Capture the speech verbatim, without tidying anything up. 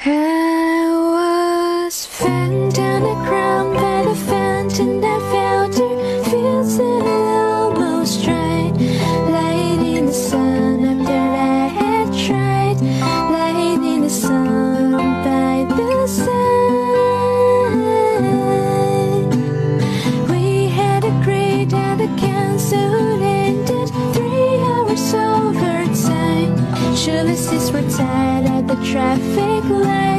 I was fell down the ground by the fountain that fell to fields that almost dried. Light in the sun after I had tried. Light in the sun by the side. We had a great and the council ended three hours overtime. Shoelaces were tied at the traffic light.